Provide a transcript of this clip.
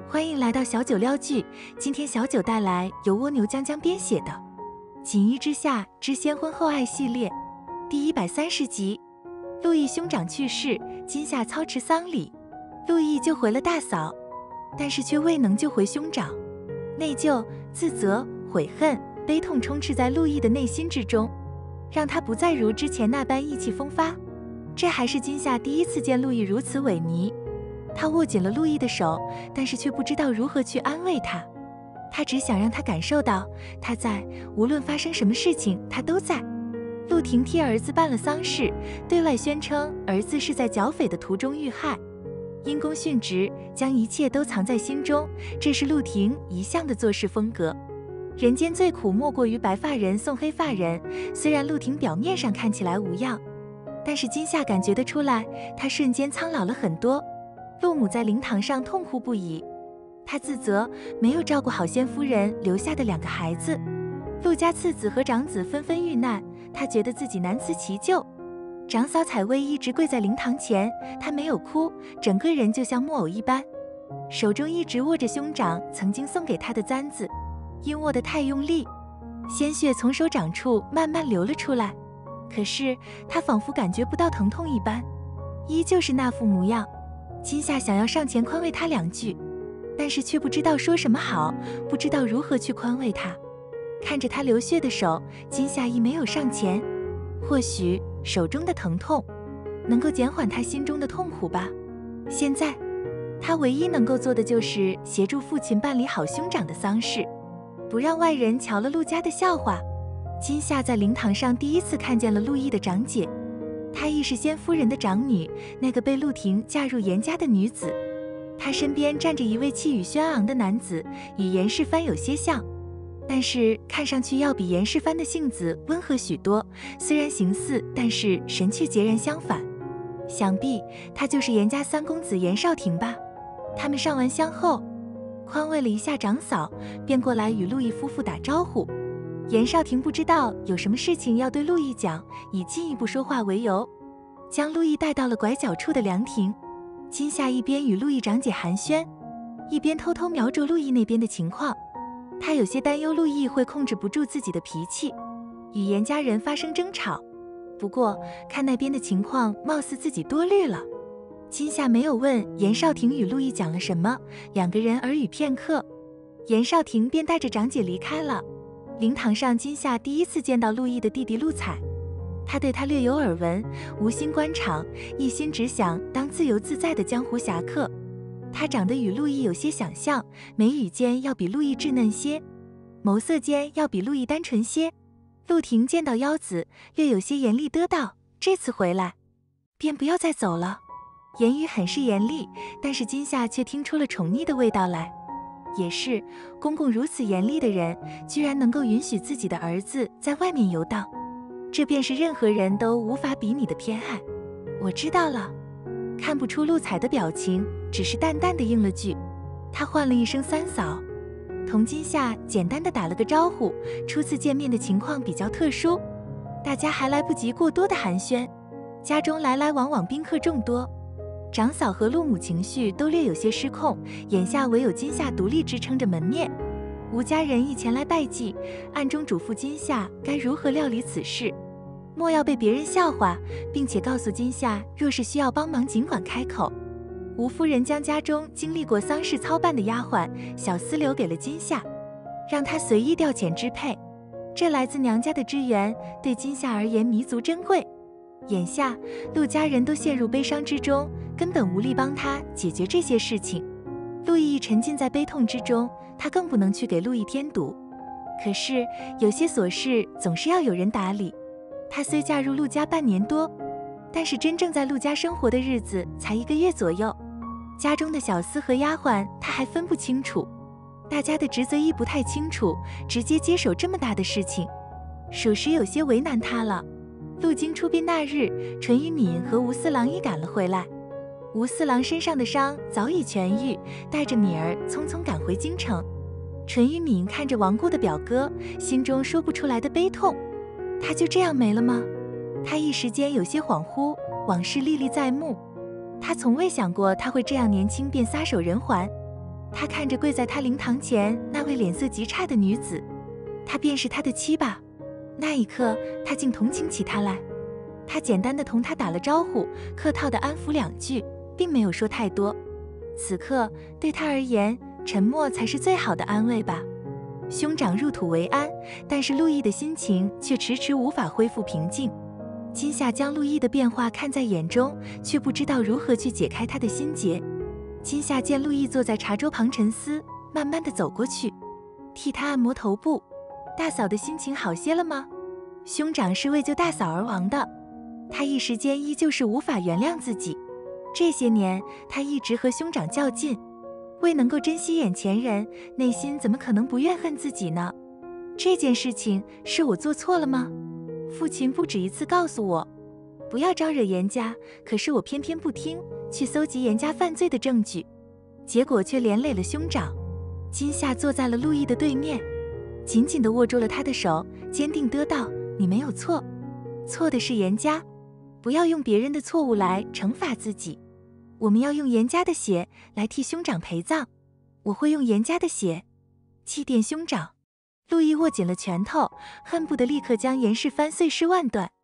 欢迎来到小九撩剧，今天小九带来由蜗牛江江编写的《锦衣之下之先婚后爱》系列第130集。陆毅兄长去世，今夏操持丧礼，陆毅救回了大嫂，但是却未能救回兄长。内疚、自责、悔恨、悲痛充斥在陆毅的内心之中，让他不再如之前那般意气风发。这还是今夏第一次见陆毅如此萎靡。他握紧了陆毅的手，但是却不知道如何去安慰他。他只想让他感受到他在，无论发生什么事情，他都在。陆婷替儿子办了丧事，对外宣称儿子是在剿匪的途中遇害，因公殉职，将一切都藏在心中，这是陆婷一向的做事风格。人间最苦莫过于白发人送黑发人，虽然陆婷表面上看起来无恙，但是今夏感觉得出来，她瞬间苍老了很多。陆母在灵堂上痛哭不已，她自责没有照顾好先夫人留下的2个孩子。陆家次子和长子纷纷遇难，她觉得自己难辞其咎。长嫂采薇一直跪在灵堂前，她没有哭，整个人就像木偶一般，手中一直握着兄长曾经送给她的簪子，因握得太用力，鲜血从手掌处慢慢流了出来。可是她仿佛感觉不到疼痛一般，依旧是那副模样。今夏想要上前宽慰他2句，但是却不知道说什么好，不知道如何去宽慰他。看着他流血的手，今夏亦没有上前。或许手中的疼痛能够减缓他心中的痛苦吧。现在他唯一能够做的就是协助父亲办理好兄长的丧事，不让外人瞧了陆家的笑话。今夏在灵堂上第一次看见了陆毅的长姐，她亦是先夫人的长女，那个被陆婷嫁入严家的女子。她身边站着一位气宇轩昂的男子，与严世蕃有些像，但是看上去要比严世蕃的性子温和许多，虽然形似，但是神趣截然相反。想必他就是严家3公子严少廷吧。他们上完香后，宽慰了一下长嫂，便过来与陆毅夫妇打招呼。严少廷不知道有什么事情要对陆毅讲，以进一步说话为由，将陆毅带到了拐角处的凉亭。今夏一边与陆毅长姐寒暄，一边偷偷瞄着陆毅那边的情况。他有些担忧陆毅会控制不住自己的脾气，与严家人发生争吵。不过看那边的情况，貌似自己多虑了。今夏没有问严少廷与陆毅讲了什么，2个人耳语片刻，严少廷便带着长姐离开了。灵堂上，今夏第一次见到陆毅的弟弟陆彩，他对他略有耳闻，无心官场，一心只想当自由自在的江湖侠客。他长得与陆毅有些相像，眉宇间要比陆毅稚嫩些，眸色间要比陆毅单纯些。陆婷见到腰子，略有些严厉，得道：“这次回来，便不要再走了。”言语很是严厉，但是今夏却听出了宠溺的味道来。也是，公公如此严厉的人，居然能够允许自己的儿子在外面游荡，这便是任何人都无法比拟的偏爱。我知道了。看不出陆彩的表情，只是淡淡的应了句。他唤了一声三嫂，同今夏简单的打了个招呼。初次见面的情况比较特殊，大家还来不及过多的寒暄，家中来来往往宾客众多，长嫂和陆母情绪都略有些失控，眼下唯有今夏独立支撑着门面。吴家人亦前来拜祭，暗中嘱咐今夏该如何料理此事，莫要被别人笑话，并且告诉今夏若是需要帮忙尽管开口。吴夫人将家中经历过丧事操办的丫鬟小厮留给了今夏，让她随意调遣支配。这来自娘家的支援对今夏而言弥足珍贵。眼下陆家人都陷入悲伤之中，根本无力帮他解决这些事情。陆毅沉浸在悲痛之中，他更不能去给陆毅添堵。可是有些琐事总是要有人打理。他虽嫁入陆家半年多，但是真正在陆家生活的日子才1个月左右。家中的小厮和丫鬟他还分不清楚，大家的职责亦不太清楚，直接接手这么大的事情，属实有些为难他了。陆京出殡那日，淳于敏和吴四郎亦赶了回来。吴四郎身上的伤早已痊愈，带着敏儿匆匆赶回京城。淳于敏看着亡故的表哥，心中说不出来的悲痛。他就这样没了吗？他一时间有些恍惚，往事历历在目。他从未想过他会这样年轻便撒手人寰。 他看着跪在他灵堂前那位脸色极差的女子，她便是他的妻吧？那一刻，他竟同情起她来。他简单的同她打了招呼，客套的安抚2句，并没有说太多。此刻对他而言，沉默才是最好的安慰吧。兄长入土为安，但是陆毅的心情却迟迟无法恢复平静。金夏将陆毅的变化看在眼中，却不知道如何去解开他的心结。金夏见陆毅坐在茶桌旁沉思，慢慢地走过去，替他按摩头部。大嫂的心情好些了吗？兄长是为救大嫂而亡的，他一时间依旧是无法原谅自己。这些年，他一直和兄长较劲，未能够珍惜眼前人，内心怎么可能不怨恨自己呢？这件事情是我做错了吗？父亲不止一次告诉我，不要招惹严家，可是我偏偏不听，去搜集严家犯罪的证据，结果却连累了兄长。金夏坐在了陆毅的对面，紧紧地握住了他的手，坚定地道：“你没有错，错的是严家，不要用别人的错误来惩罚自己。我们要用严家的血来替兄长陪葬，我会用严家的血祭奠兄长。”陆毅握紧了拳头，恨不得立刻将严氏翻碎尸万段。